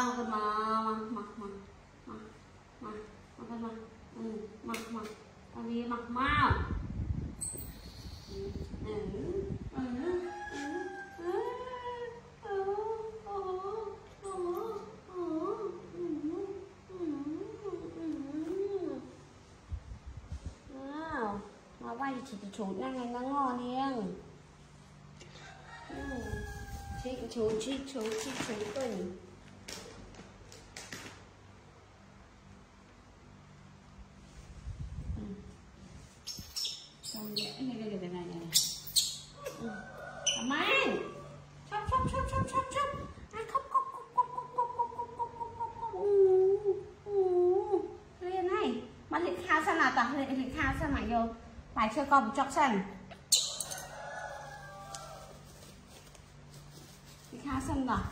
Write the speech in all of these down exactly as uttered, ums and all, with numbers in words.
con mà mà mà mà mà mà con mà ừ mà mà tao đi mặc mau ừ ừ ừ chị chú đang ngày nó ngon hiền chị chú chị chú chị chú tuần xong dễ này đây này này này cảm ơn chop chop chop chop chop chop à khóc khóc khóc khóc khóc khóc khóc khóc khóc khóc khóc lên này mà lịch khao sao nào ta lịch lịch khao sao mà vô phải chơi con chọc sân lịch khao sân rồi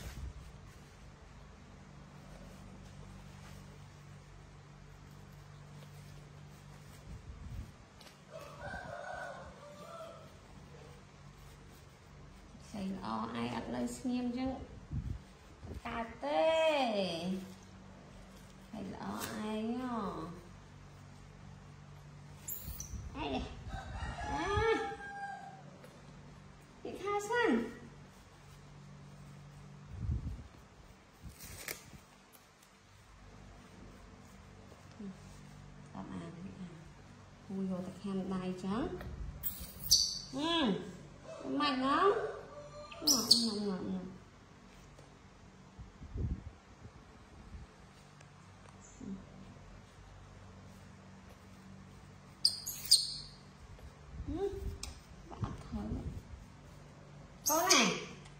thầy lo ai ăn lời nghiêm chứ cà tê thầy lo ai nhở ai à chị Kha San tạm à vui vô ta khen này chứ ừ mạnh lắm ngọt ngọt ngọt ngọt câu này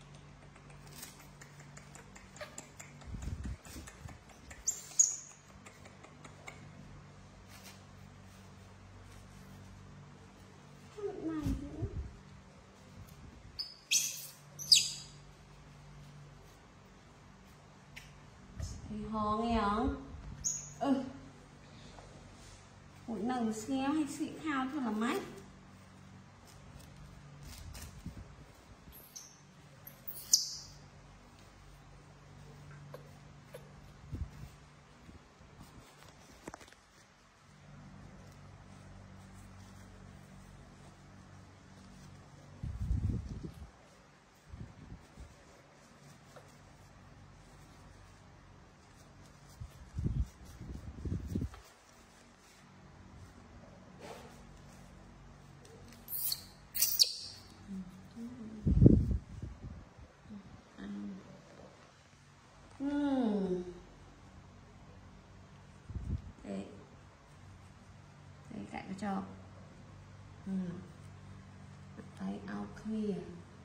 hò nghe không ừ một nồng xéo hay xị khao thôi là máy cho ừ. Thấy áo kia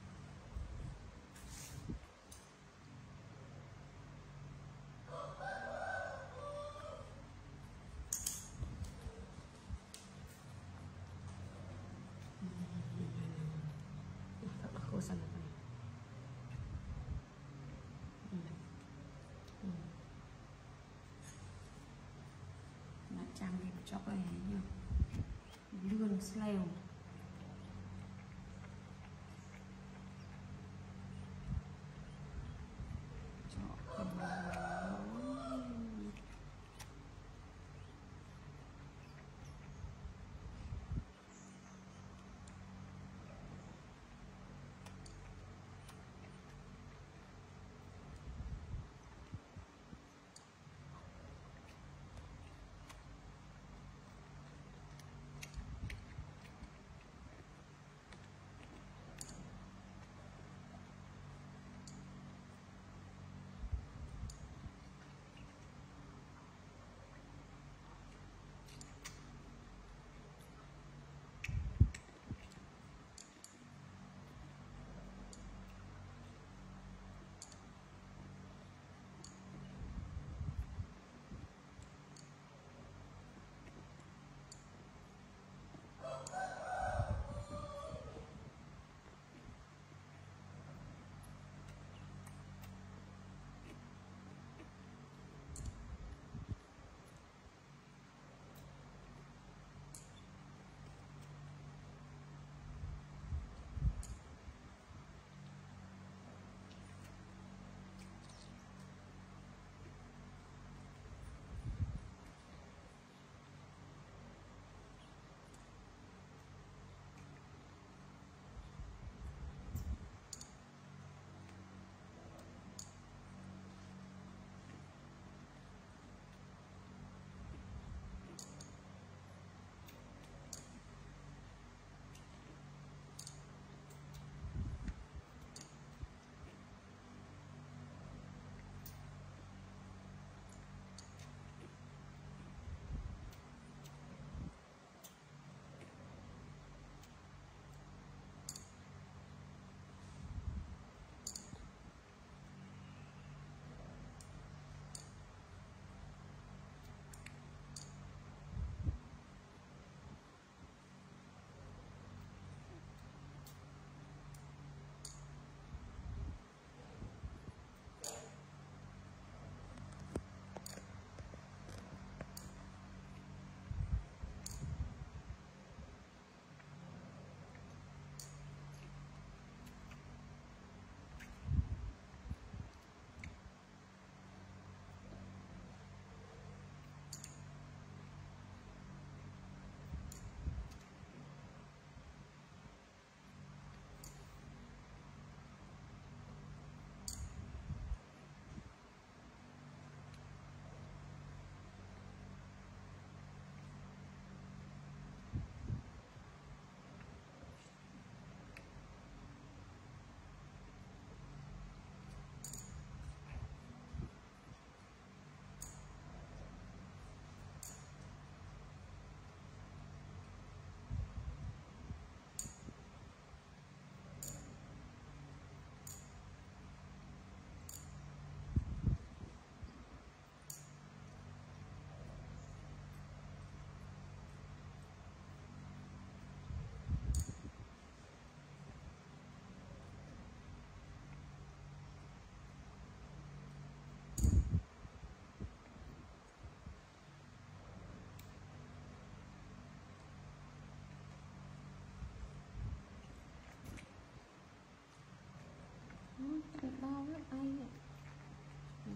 cô sang này ừ. Ừ. Mà trang thì cho cái này lươn sleo đau lắm anh ạ. Ừ.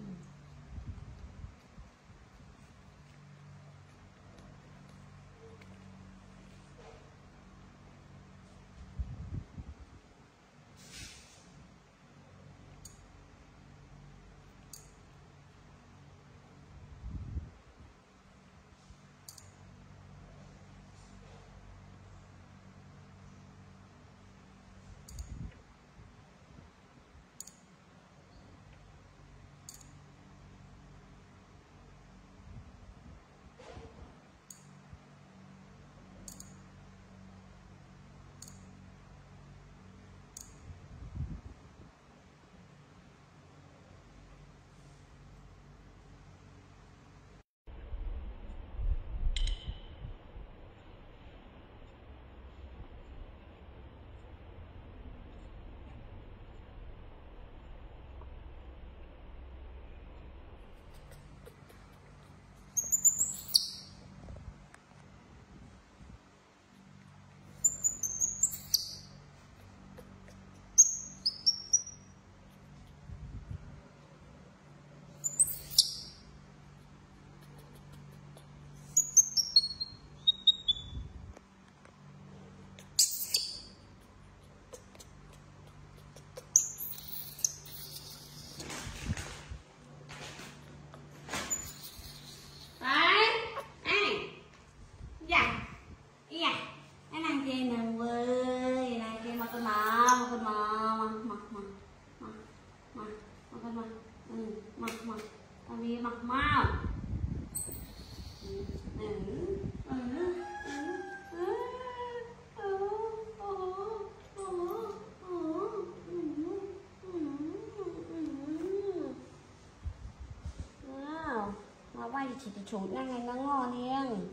Chị thì chú này nó ngon hen.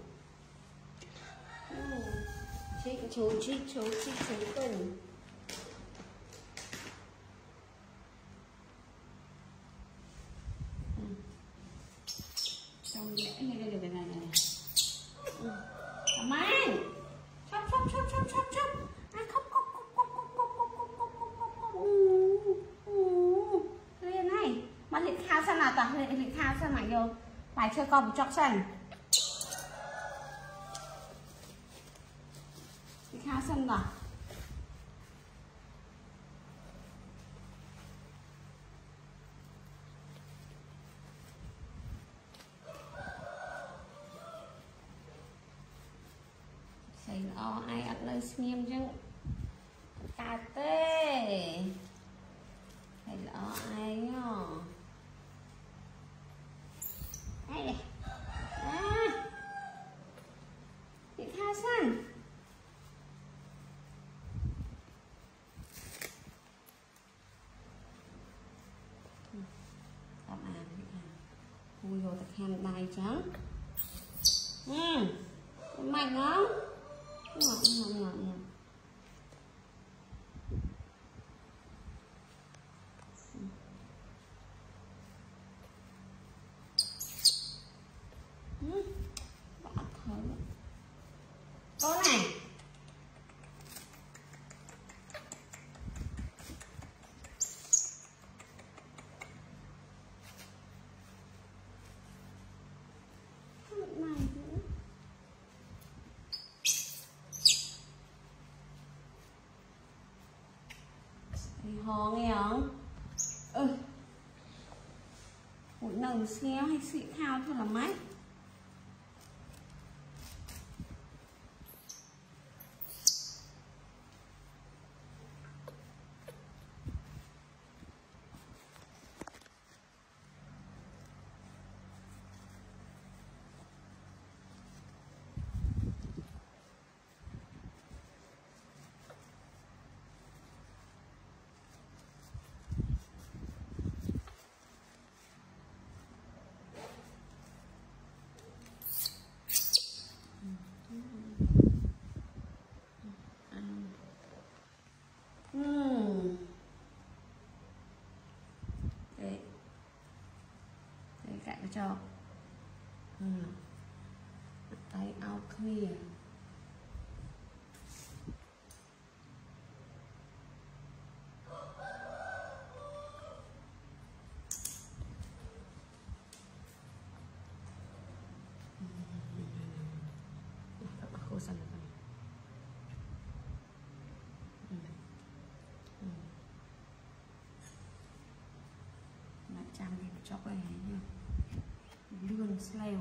Ừ. Chị chú chị chú chị chú cần. Ừ. Xong dễ này đây được cái này này. Ừ. Cảm ơn. Chop chop chop chop chop chop. À khóc khóc khóc khóc khóc khóc khóc khóc khóc khóc khóc khóc. Ừ. Ừ. Đây này. Mà lịch khao sao nào ta? Lịch lịch khao sao mà vô. Phải chơi con một chọc sân. Lịch khao sân nào. Xài lo ai ăn lời nghiêm chứ. Cà tê. Xài lo ai nhờ. Đây này. À. Lịch khao sân. Tạm à. Ui vô thật ham đai trắng. Ừ. Mạnh không? Ngọt ngọt ngọt ngọt. Ừ. Đã thấy. Cô này. Hò nghe không? Ừ. Một nồng xéo hay xị khao thôi là mấy. Uhm. Đấy. Đấy cạnh cho. Ừ. Tay ao clear. chọc này nha, lươn lèo.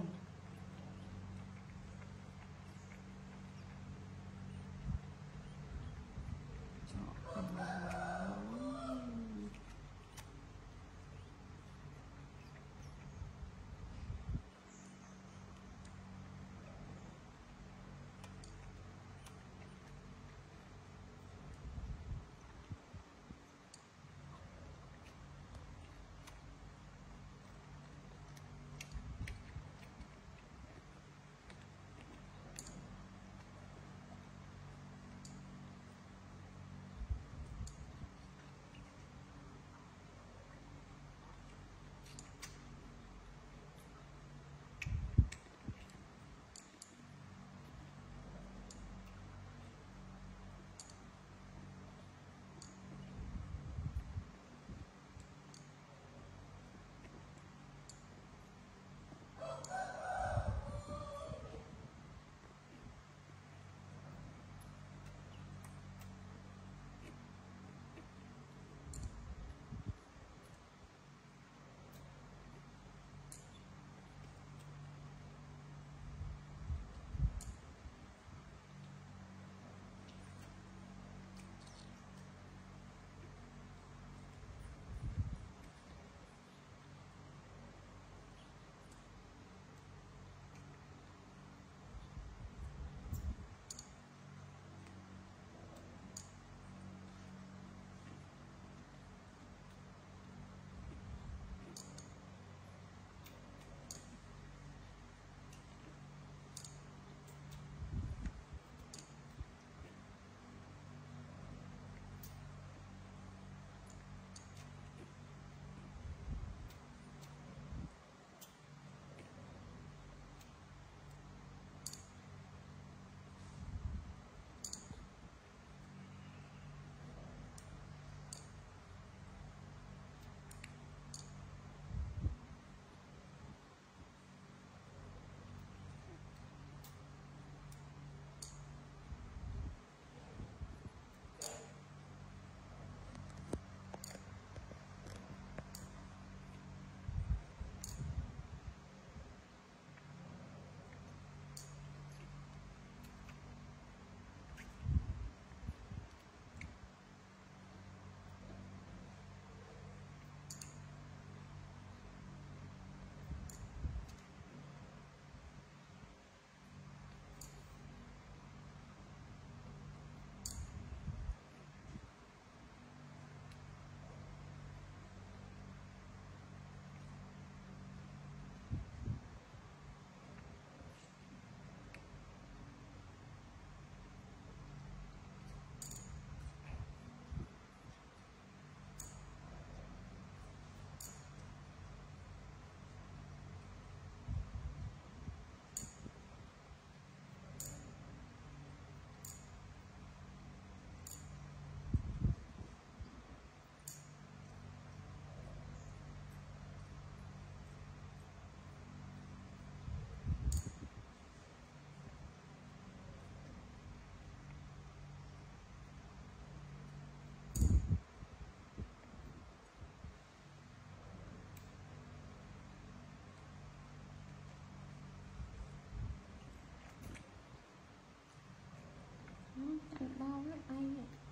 Đau lắm ai vậy?